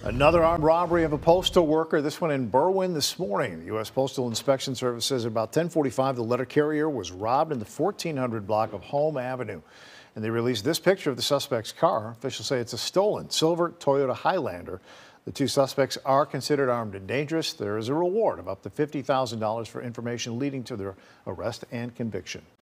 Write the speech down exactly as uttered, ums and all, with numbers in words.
Another armed robbery of a postal worker, this one in Berwyn this morning. The U S Postal Inspection Service says about ten forty-five, the letter carrier was robbed in the fourteen hundred block of Home Avenue. And they released this picture of the suspect's car. Officials say it's a stolen silver Toyota Highlander. The two suspects are considered armed and dangerous. There is a reward of up to fifty thousand dollars for information leading to their arrest and conviction.